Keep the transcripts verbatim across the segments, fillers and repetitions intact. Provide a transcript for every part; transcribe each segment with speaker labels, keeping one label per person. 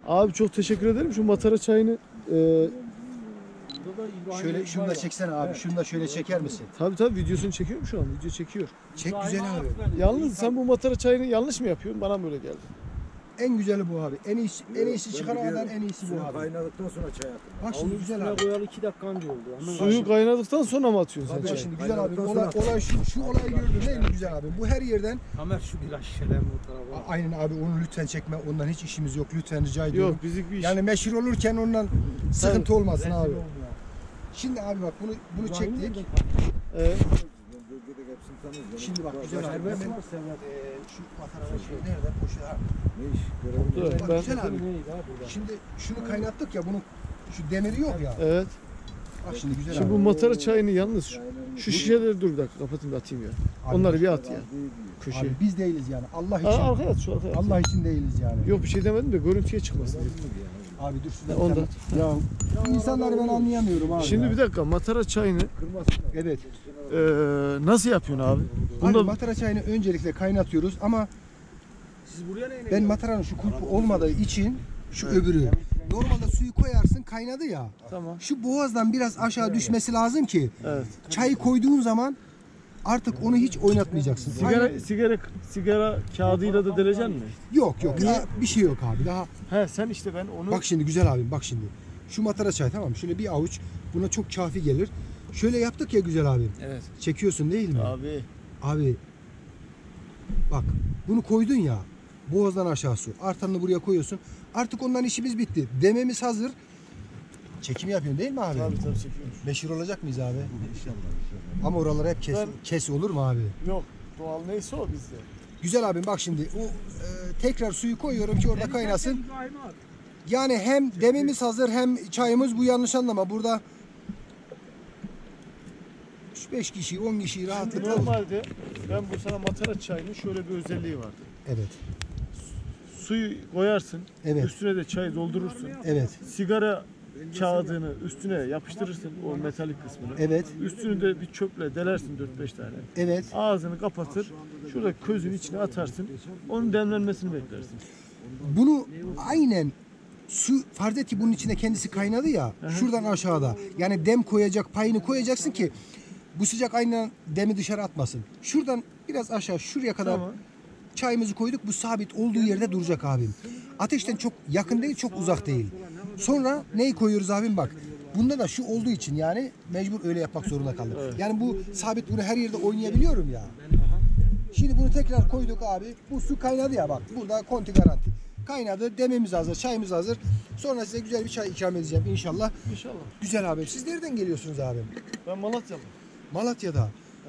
Speaker 1: Abi çok teşekkür ederim. Şu matara çayını e,
Speaker 2: Şöyle şunu da çeksene abi. Evet. Şunu da şöyle çeker misin?
Speaker 1: tabii tabii videosunu çekiyorum şu an. Video çekiyor.
Speaker 2: Çek güzel abi.
Speaker 1: Yalnız sen bu matara çayını yanlış mı yapıyorsun? Bana böyle geldi.
Speaker 2: En güzeli bu abi. En iyisi en iyisi çıkana kadar en iyisi bu abi.
Speaker 3: Kaynadıktan sonra çay atın.
Speaker 2: Bak şimdi güzel abi.
Speaker 4: Koyalı iki dakika önce oldu. Hemen
Speaker 1: Suyu kaynadıktan sonra mı atıyorsun sen
Speaker 2: Bak
Speaker 1: çayı?
Speaker 2: şimdi güzel abi. Olay, olay şu, şu olayı gördün değil mi güzel abi? Bu her yerden.
Speaker 4: Kamer şu biraz şişeden bu tarafa.
Speaker 2: Aynen abi onu lütfen çekme. Ondan hiç işimiz yok. Lütfen rica ediyorum.
Speaker 1: Yok bizlik bir iş.
Speaker 2: Yani meşhur olurken ondan sıkıntı
Speaker 1: Tabii.
Speaker 2: olmasın abi. Şimdi abi bak bunu bunu çektik.
Speaker 1: Evet.
Speaker 2: Şimdi bak güzel abi. Ben, ben, e, şu mataralar şey nerede? Poşet ha.
Speaker 3: Ne iş? Görelim.
Speaker 1: Dur,
Speaker 2: Bak,
Speaker 1: ben...
Speaker 2: güzel abi. Şimdi şunu kaynattık ya bunun şu demiri yok ya.
Speaker 1: Evet.
Speaker 2: Bak şimdi güzel
Speaker 1: Şimdi
Speaker 2: abi.
Speaker 1: bu matara çayını yalnız şu, şu şişeleri dur bir dakika kapatayım da atayım ya.
Speaker 2: Abi,
Speaker 1: Onları bir at ya.
Speaker 2: Abi
Speaker 1: Köşeye.
Speaker 2: biz değiliz yani. Allah için.
Speaker 1: Aa, arkaya at şu arkaya at.
Speaker 2: Allah için değiliz yani.
Speaker 1: Yok bir şey demedim de görüntüye çıkmasın diye.
Speaker 2: Abi dur şuradan.
Speaker 1: Onda.
Speaker 2: Ya insanları ben anlayamıyorum abi.
Speaker 1: Şimdi
Speaker 2: ya.
Speaker 1: bir dakika matara çayını
Speaker 2: Evet.
Speaker 1: e, nasıl yapıyorsun abi?
Speaker 2: Abi
Speaker 1: Bunda
Speaker 2: matara çayını öncelikle kaynatıyoruz ama
Speaker 4: Siz buraya ne
Speaker 2: ben mataranın şu kulpu olmadığı için şu öbürü. Normalde suyu koyarsın kaynadı ya.
Speaker 1: tamam.
Speaker 2: Şu boğazdan biraz aşağı düşmesi lazım ki
Speaker 1: Evet.
Speaker 2: çayı koyduğun zaman artık onu hiç oynatmayacaksın.
Speaker 1: Sigara
Speaker 2: Aynen.
Speaker 1: sigara sigara kağıdıyla da deleceksin mi?
Speaker 2: Yok yok daha bir şey yok abi. Daha
Speaker 1: He sen işte ben onu
Speaker 2: bak şimdi güzel abim bak şimdi. Şu matara çay tamam mı? Şöyle bir avuç buna çok kafi gelir. Şöyle yaptık ya güzel abim.
Speaker 1: Evet.
Speaker 2: Çekiyorsun değil mi?
Speaker 1: Abi
Speaker 2: Abi bak bunu koydun ya boğazdan aşağı su. Artanını buraya koyuyorsun. Artık ondan işimiz bitti. Dememiz hazır. Çekim yapıyorsun değil mi abi?
Speaker 1: tabii tabii çekiyormuş.
Speaker 2: Meşhur olacak mıyız abi?
Speaker 3: İnşallah.
Speaker 2: Ama oralar hep kes,
Speaker 1: Ben-
Speaker 2: kes olur mu abi?
Speaker 1: Yok doğal neyse o bizde.
Speaker 2: Güzel abim bak şimdi o e, tekrar suyu koyuyorum ki orada kaynasın. Yani hem demimiz hazır hem çayımız bu yanlış anlama. Burada üç beş kişi on kişi
Speaker 1: Şimdi
Speaker 2: rahatlıkla olur.
Speaker 1: normalde ben bu sana matara çayının şöyle bir özelliği vardı.
Speaker 2: Evet.
Speaker 1: Suyu koyarsın,
Speaker 2: Evet.
Speaker 1: üstüne de çay doldurursun.
Speaker 2: Evet.
Speaker 1: Sigara kağıdını üstüne yapıştırırsın o metalik kısmını.
Speaker 2: Evet.
Speaker 1: Üstünü de bir çöple delersin dört beş tane.
Speaker 2: Evet.
Speaker 1: Ağzını kapatır, şurada közün içine atarsın. Onun demlenmesini beklersin.
Speaker 2: Bunu aynen su farz et ki bunun içine kendisi kaynadı ya şuradan aşağıda. Yani dem koyacak payını koyacaksın ki bu sıcak aynen demi dışarı atmasın. Şuradan biraz aşağı şuraya kadar
Speaker 1: Tamam.
Speaker 2: çayımızı koyduk. Bu sabit olduğu yerde duracak abim. Ateşten çok yakın değil, çok uzak değil. Sonra neyi koyuyoruz abim bak. Bunda da şu olduğu için yani mecbur öyle yapmak zorunda kaldık.
Speaker 1: Evet.
Speaker 2: Yani bu sabit bunu her yerde oynayabiliyorum ya. Şimdi bunu tekrar koyduk abi. Bu su kaynadı ya bak. Burada konti garanti. Kaynadı. Demimiz hazır, çayımız hazır. Sonra size güzel bir çay ikram edeceğim inşallah.
Speaker 1: İnşallah.
Speaker 2: Güzel abim. Siz nereden geliyorsunuz abim?
Speaker 1: Ben Malatya'lı.
Speaker 2: Malatya'da.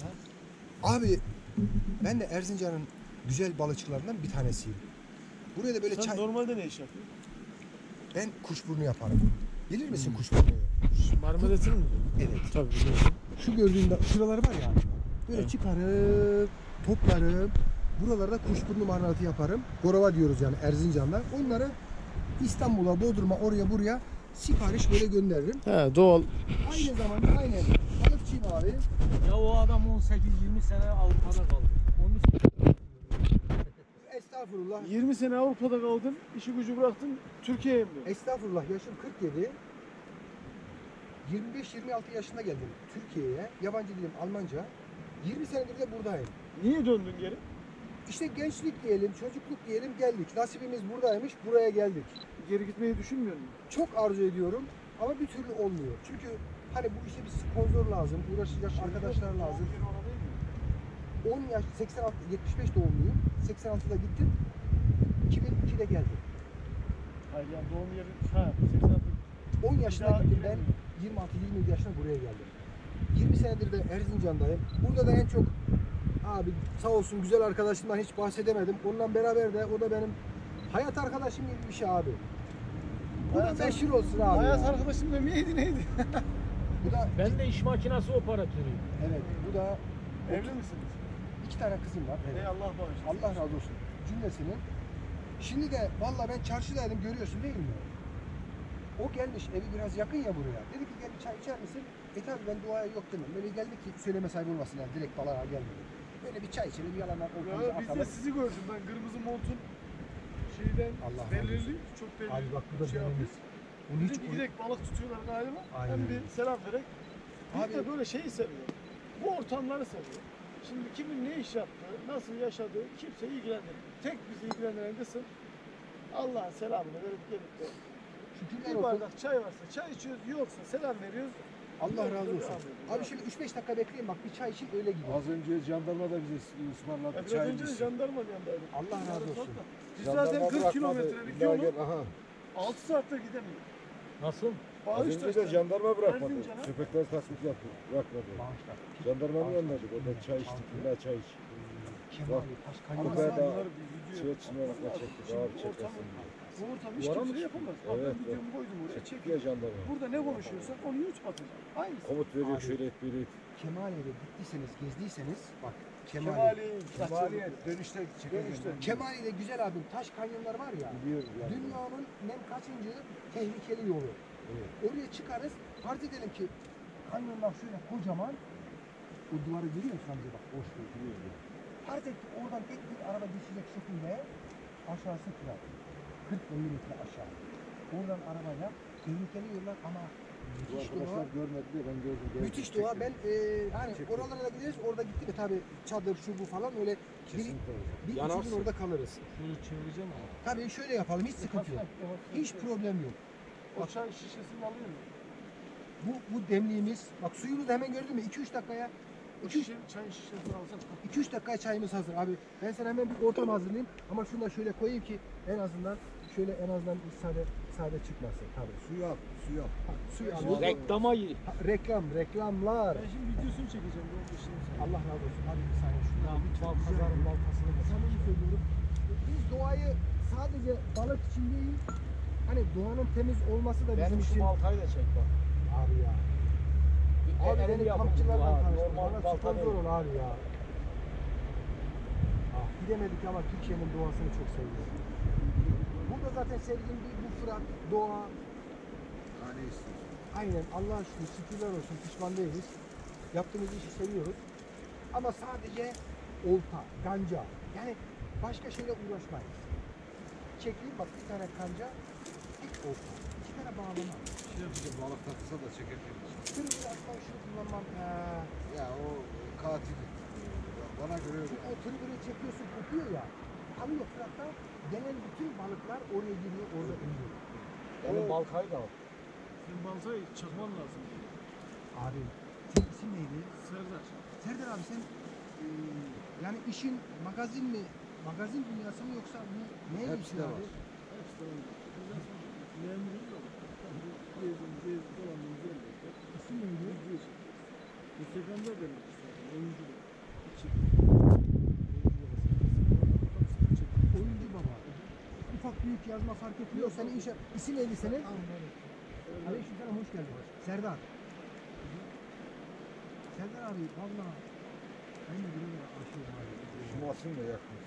Speaker 2: Abi ben de Erzincan'ın güzel balıkçılarından bir tanesiyim. Buraya da böyle
Speaker 1: Sen
Speaker 2: çay...
Speaker 1: normalde ne iş yapıyorsun?
Speaker 2: Ben kuşburnu yaparım. Bilir misin kuşburnuyu?
Speaker 1: Marmelatını mı?
Speaker 2: Evet.
Speaker 1: Tabii biliyorsun.
Speaker 2: Şu gördüğünde şuraları var ya. Böyle
Speaker 1: Evet.
Speaker 2: çıkarım, toplarım. Buralarda kuşburnu marmelatı yaparım. Gorova diyoruz yani Erzincan'da. Onları İstanbul'a, Bodrum'a, oraya buraya sipariş böyle gönderirim.
Speaker 1: He doğal.
Speaker 2: Aynı zamanda aynen balıkçıyım abi.
Speaker 4: Ya o adam on sekiz yirmi sene Avrupa'da kaldı. Onun için
Speaker 2: Estağfurullah.
Speaker 1: yirmi sene Avrupa'da kaldın, işi gücü bıraktın, Türkiye'ye mi?
Speaker 2: Estağfurullah yaşım kırk yedi. yirmi beş yirmi altı yaşında geldim Türkiye'ye. Yabancı dilim Almanca. yirmi senedir de buradayım.
Speaker 1: Niye döndün geri?
Speaker 2: İşte gençlik diyelim, çocukluk diyelim geldik. Nasibimiz buradaymış, buraya geldik.
Speaker 1: Geri gitmeyi düşünmüyor musun?
Speaker 2: Çok arzu ediyorum ama bir türlü olmuyor. Çünkü hani bu işe bir sponsor lazım, uğraşacak arkadaşlar lazım. on yaş, seksen altı, yetmiş beş doğumluyum. seksen altıda gittim. iki bin ikide geldim.
Speaker 1: Hayır yani doğum yeri, ha seksen altı.
Speaker 2: on yaşına
Speaker 1: Daha
Speaker 2: gittim ben.
Speaker 1: yirmi.
Speaker 2: yirmi altı yirmi yedi yaşına buraya geldim. yirmi senedir de Erzincan'dayım. Burada da en çok abi sağ olsun güzel arkadaşımdan hiç bahsedemedim. Onunla beraber de o da benim hayat arkadaşım gibi bir şey abi. Bu da
Speaker 1: Hayat-
Speaker 2: meşhur olsun abi.
Speaker 1: Hayat
Speaker 2: ya.
Speaker 1: arkadaşım da neydi neydi?
Speaker 2: Bu da
Speaker 4: ben de iş makinası operatörüyüm.
Speaker 2: evet bu da
Speaker 1: Evli misiniz?
Speaker 2: iki tane kızım var. Evet.
Speaker 1: Ey Allah bağışlasın.
Speaker 2: Allah razı olsun cümlesinin. Şimdi de valla ben çarşıdaydım görüyorsun değil mi? O gelmiş evi biraz yakın ya buraya. Dedi ki gel bir çay içer misin? E tabi ben duaya yok demem. Böyle geldi ki söyleme sahibi olmasın yani direkt balığa gelmedi. Böyle bir çay içelim yalanlar
Speaker 1: Ya
Speaker 2: ortamıza
Speaker 1: biz de
Speaker 2: atalım.
Speaker 1: sizi gördüm ben kırmızı montun şeyden
Speaker 2: Allah razı
Speaker 1: belirli, çok belirli.
Speaker 2: Abi bak bu da
Speaker 1: şey yapıyor.
Speaker 2: denemiz. Bunu hiç
Speaker 1: Dedik gidek balık tutuyorlar galiba.
Speaker 2: Aynen.
Speaker 1: Hem bir selam verek. Bir
Speaker 2: Abi-
Speaker 1: de böyle şeyi seviyor. Bu ortamları seviyor. Şimdi kimin ne iş yaptığı, nasıl yaşadığı kimse ilgilendirmiyor. Tek bizi ilgilendiren kısım Allah'ın selamını verip gelip de
Speaker 2: şükürler
Speaker 1: bir
Speaker 2: olsun.
Speaker 1: bardak çay varsa çay içiyoruz, yoksa selam veriyoruz.
Speaker 2: Allah
Speaker 1: Yolda
Speaker 2: razı olsun.
Speaker 1: devam ediyoruz.
Speaker 2: Abi şimdi üç beş dakika bekleyin bak bir çay için öyle gidiyor.
Speaker 3: Az önce jandarma da bize ısmarladı
Speaker 1: Ya biraz
Speaker 3: çay
Speaker 1: önce de
Speaker 3: içsin.
Speaker 1: jandarma yanındaydık.
Speaker 2: Allah razı olsun.
Speaker 1: Biz
Speaker 3: Jandarma
Speaker 1: zaten kırk
Speaker 3: bırakmadı.
Speaker 1: kilometrelik
Speaker 3: İlla
Speaker 1: yolu
Speaker 3: gel, aha.
Speaker 1: altı saatte gidemiyoruz.
Speaker 4: Nasıl?
Speaker 3: Az önce de
Speaker 1: Bağıştaş'tan
Speaker 3: jandarma bırakmadı.
Speaker 1: Erzincan'a-
Speaker 3: Köpekler tasdik yaptı. Bırakmadı.
Speaker 2: Bağışlar.
Speaker 3: Jandarmanın yanındaydık. Orada çay içtik. İlla çay iç.
Speaker 2: Kemal taş
Speaker 1: Ama
Speaker 3: Ama
Speaker 2: kayıyor.
Speaker 3: ben
Speaker 1: sen
Speaker 3: daha
Speaker 1: bunları bir video
Speaker 3: Çiğet
Speaker 1: yapman
Speaker 3: çiğne
Speaker 1: lazım.
Speaker 3: çektik.
Speaker 1: Şimdi
Speaker 3: Ağır
Speaker 1: ortamı-
Speaker 3: çekmesin diye.
Speaker 1: Bu ortam hiç
Speaker 3: Varamış.
Speaker 1: kimse yapamaz. Bak
Speaker 3: Evet,
Speaker 1: ben videomu koydum oraya.
Speaker 3: Çektik
Speaker 1: Çek.
Speaker 3: ya jandarma.
Speaker 1: Burada ne konuşuyorsak onu YouTube atacağım. Aynısı.
Speaker 3: Komut veriyor
Speaker 2: Abi.
Speaker 3: şöyle et böyle et.
Speaker 2: Kemaliye'de gittiyseniz, gezdiyseniz bak Kemaliye.
Speaker 1: Kemaliye.
Speaker 3: Kemaliye dönüşte
Speaker 1: Dönüşte.
Speaker 2: Kemaliye'de güzel abim taş kanyonlar var ya.
Speaker 3: Biliyoruz yani.
Speaker 2: Dünyanın nem kaçıncı tehlikeli yolu.
Speaker 3: Evet.
Speaker 2: Oraya çıkarız. Farz edelim ki kanyonlar şöyle kocaman. O duvarı görüyor musun amca bak boş değil. Farz et ki oradan tek bir araba geçecek şekilde aşağısı kırar. kırk elli metre aşağı. Oradan arabayla tehlikeli yollar ama
Speaker 3: Bu
Speaker 2: müthiş doğa.
Speaker 3: arkadaşlar görmedi de ben gördüm. gördüm.
Speaker 2: Müthiş doğa. Ben e, hani
Speaker 3: Çektim.
Speaker 2: oralara da gideriz. Orada gittik de tabii çadır şu bu falan öyle bir,
Speaker 3: Kesinlikle öyle.
Speaker 2: bir iki
Speaker 3: Yanarsın.
Speaker 2: gün orada kalırız.
Speaker 4: Şunu çevireceğim ama.
Speaker 2: Tabii şöyle yapalım hiç sıkıntı yok. Hiç problem yok.
Speaker 1: O çay şişesini alıyor mu?
Speaker 2: Bu bu demliğimiz. Bak suyumuzu da hemen gördün mü? iki üç dakikaya
Speaker 1: O
Speaker 2: iki üç
Speaker 1: şişe, çayın şişesini alsak.
Speaker 2: iki üç dakikaya çayımız hazır abi. Ben sana hemen bir ortam hazırlayayım ama şunu da şöyle koyayım ki en azından şöyle en azından sade sade çıkmasın tabii.
Speaker 3: Suyu al. Suyu al.
Speaker 2: Ha, suyu
Speaker 3: Şimdi
Speaker 2: alalım.
Speaker 4: Reklama gir.
Speaker 2: Ha, reklam, reklamlar.
Speaker 1: Ben şimdi videosunu çekeceğim. Bu işini sen.
Speaker 2: Allah razı olsun. Hadi bir saniye şunu
Speaker 4: Ya,
Speaker 2: da lütfen
Speaker 4: bal
Speaker 2: rica
Speaker 4: pazarın
Speaker 2: ederim.
Speaker 4: baltasını da
Speaker 2: Samimi söylüyorum. Biz doğayı sadece balık için değil, hani doğanın temiz olması da bizim
Speaker 4: Benim şu
Speaker 2: için.
Speaker 4: baltayı da çek bak.
Speaker 2: Abi ya. Abi
Speaker 4: Elini
Speaker 2: beni
Speaker 4: yapın.
Speaker 2: kampçılarla
Speaker 4: Ha,
Speaker 2: tanıştır.
Speaker 4: normal
Speaker 2: Bana
Speaker 4: balta
Speaker 2: sponsor
Speaker 4: değil.
Speaker 2: ol abi ya. Ah, gidemedik ama Türkiye'nin doğasını çok seviyorum. Burada zaten sevdiğim bir bu Fırat, doğa.
Speaker 3: Daha ne istiyorsun?
Speaker 2: Aynen Allah'a şükür, şükürler olsun pişman değiliz. Yaptığımız işi seviyoruz. Ama sadece olta, ganca. Yani başka şeyle uğraşmayız. Çekeyim bak bir tane kanca, tek olta. İki tane bağlama.
Speaker 3: Şey yapacağım. Balık tatlısa da çekebilirim.
Speaker 2: Tırmızı aslan şunu kullanmam. Ee,
Speaker 3: Ya o katil. Bana göre öyle.
Speaker 2: çünkü o tırmızı çekiyorsun kopuyor ya. Kalıyor Fırat'ta. Gelen bütün balıklar oraya giriyor, orada ölüyor.
Speaker 4: Benim baltayı da al.
Speaker 1: Senin baltayı çakman lazım.
Speaker 2: Abi, senin isim neydi?
Speaker 1: Serdar.
Speaker 2: Serdar abi sen e, yani işin magazin mi, magazin dünyası mı yoksa bu neye
Speaker 3: Hepsi
Speaker 2: geçiyor
Speaker 3: de
Speaker 2: abi?
Speaker 3: var.
Speaker 1: Hepsi de öyle. Bizden sonra memuruz yok. Gezin, gezin, dolanın, gezin.
Speaker 2: İsim neydi?
Speaker 1: Video çekiyoruz. Instagram'da benim zaten. Oyuncu da. Hiç
Speaker 2: Oyuncu baba. Ufak büyük yazma fark etmiyor. Senin inşa isim neydi senin? Aleykümselam hoş geldin. Serdar. Serdar abi valla ben de bir ara aşığım abi.
Speaker 3: Şumasını da yakmış.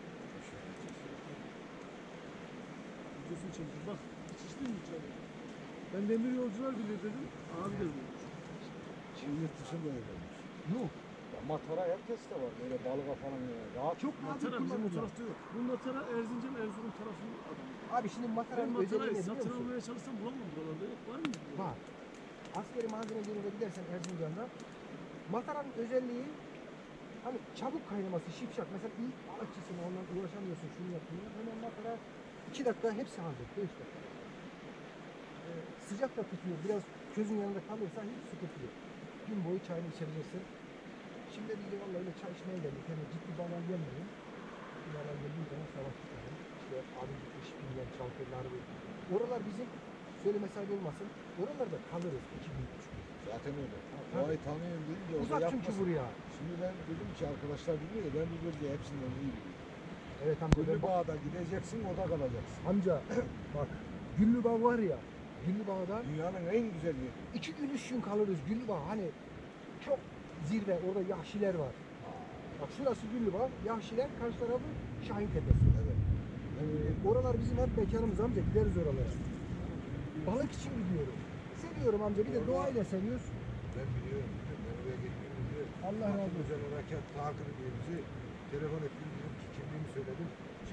Speaker 1: Videosunu çektim. Bak hiç içtin mi içeri? Ben demir yolcular bilir dedim. Abi de bilir.
Speaker 3: Şimdi yurt dışında öyleymiş.
Speaker 2: Yok.
Speaker 4: Ya matara herkes de var. Böyle balığa falan ya. Rahat.
Speaker 2: Çok nadir
Speaker 1: Matara bizim o
Speaker 2: kullanılıyor.
Speaker 1: tarafta yok. Bu Matara Erzincan, Erzurum tarafının adamı.
Speaker 2: Abi şimdi
Speaker 1: Ben
Speaker 2: mataranın
Speaker 1: Matara'yı
Speaker 2: özelliği ne biliyor
Speaker 1: satın
Speaker 2: musun?
Speaker 1: almaya çalışsam bulamam buralarda. Yok var mı?
Speaker 2: Var. Askeri malzemeciliğine gidersen Erzincan'da mataranın özelliği hani çabuk kaynaması, şipşak. Mesela ilk balıkçısın ondan uğraşamıyorsun şunu yapıyor. Hemen matara iki dakika hepsi hazır. Beş dakika. Ee, sıcak da tutuyor. Biraz közün yanında kalırsa hiç sıkıntı yok. Gün boyu çayını içebilirsin. Şimdi biz de vallahi öyle çay içmeye geldik. Yani ciddi bana gelmedim. Bana geldiğim zaman savaş çıkardım. İşte abi gitmiş bilmem çalkırlar. Oralar bizim söyleme sahibi olmasın. Oralarda kalırız iki gün, üç gün.
Speaker 3: Zaten öyle. Doğayı tanıyorum dedim de orada
Speaker 2: Uzak çünkü
Speaker 3: yapmasın.
Speaker 2: buraya.
Speaker 3: Şimdi ben dedim ki arkadaşlar biliyor ya ben bu bölgeyi hepsinden iyi biliyorum.
Speaker 2: Evet amca ben
Speaker 3: Gülü Bağ'da gideceksin orada kalacaksın.
Speaker 2: amca bak Güllübağ var ya Güllübağ'da
Speaker 3: Dünyanın en güzel yeri.
Speaker 2: iki gün üç gün kalırız Güllübağ hani çok zirve orada Yahşiler var. Bak şurası Güllübağ, Yahşiler karşı tarafı Şahin Tepesi.
Speaker 3: Evet.
Speaker 2: Ee, oralar bizim hep mekanımız amca gideriz oralara. Balık için gidiyorum. Seviyorum amca bir de doğayı da seviyoruz.
Speaker 3: Ben biliyorum. biliyorum. Ben oraya gittiğimizde
Speaker 2: Allah razı olsun.
Speaker 3: özel harekat takip ediyor bizi. Telefon ettim dedim ki kimliğimi söyledim. Çık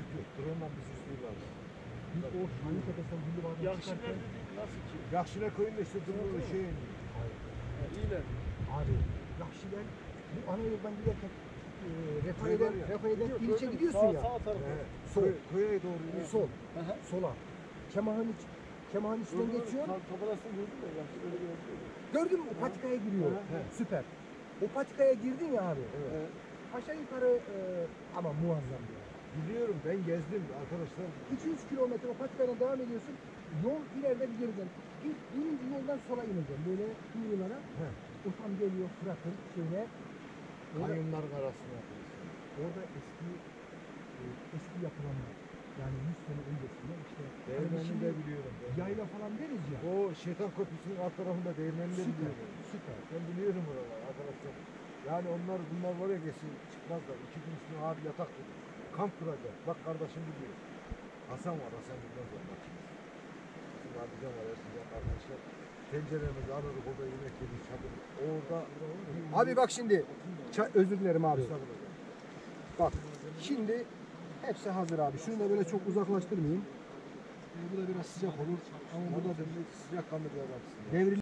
Speaker 3: yok. Drone'la bir süslüyorlar.
Speaker 2: Biz o Şanlı Tepesi'nden Güllü Bağ'dan
Speaker 1: Yakşiler
Speaker 2: çıkarken
Speaker 1: dediğin nasıl ki?
Speaker 3: Yakşile köyünde işte drone'la şey
Speaker 1: Ha, iyiler.
Speaker 2: abi Yakşiler bu ana yoldan giderken e,
Speaker 3: Köy var
Speaker 2: Refahiye'den
Speaker 3: ya.
Speaker 2: Refahiye'den
Speaker 1: Biliyorum,
Speaker 2: ilçe
Speaker 1: gördüm.
Speaker 2: gidiyorsun
Speaker 1: Sağ-
Speaker 2: ya.
Speaker 1: Sağ tarafa.
Speaker 3: He,
Speaker 2: Sol.
Speaker 3: köy, köye doğru
Speaker 2: E,
Speaker 3: iniyorsun.
Speaker 2: sol.
Speaker 1: Aha.
Speaker 2: Sola. Kemahan iç. Kemahan içinden
Speaker 1: Gördün mü?
Speaker 2: geçiyor.
Speaker 1: Ta- Tabelasını gördün mü? Yakşileri gördün mü?
Speaker 2: Gördün mü? O patikaya giriyor.
Speaker 1: Aha.
Speaker 2: He, süper. O patikaya girdin ya abi.
Speaker 3: Evet.
Speaker 2: Aşağı yukarı e, ama muazzam ya.
Speaker 3: Biliyorum, ben gezdim arkadaşlar.
Speaker 2: iki yüz kilometre o patikadan devam ediyorsun. Yol ileride bir geriden. İlk birinci yoldan sola ineceğim. Böyle kuyulara.
Speaker 3: He.
Speaker 2: O tam geliyor Fırat'ın şeyine. Orada,
Speaker 3: Kanyonların arasına yapıyorsun.
Speaker 2: orada eski e, eski yapılanlar. Yani yüz sene öncesinde işte. hani
Speaker 3: Değirmenini
Speaker 2: şimdi
Speaker 3: de biliyorum. Ben.
Speaker 2: yayla falan deriz ya.
Speaker 3: O Şeytan Köprüsü'nün alt tarafında değirmenini de
Speaker 2: Süper.
Speaker 3: biliyorum.
Speaker 2: Süper.
Speaker 3: Ben biliyorum oraları arkadaşlar. Yani onlar bunlar var ya kesin çıkmazlar. İki gün üstüne abi yatak kurur. Kamp kuracak. Bak kardeşim biliyor. Hasan var, Hasan bilmez var. Bak şimdi. Bizim abicam var, Ersincan arkadaşlar. Tenceremizi alırız, orada yemek yedik, çadır. Orada
Speaker 2: Abi bak şimdi. ça- özür dilerim abi.
Speaker 3: Estağfurullah.
Speaker 2: Bak. Şimdi hepsi hazır abi. Şunu da böyle çok uzaklaştırmayayım. Ee, bu da biraz sıcak olur. Ama bu da
Speaker 3: Sen de sıcak kanlı bir adamsın. ya.
Speaker 2: devri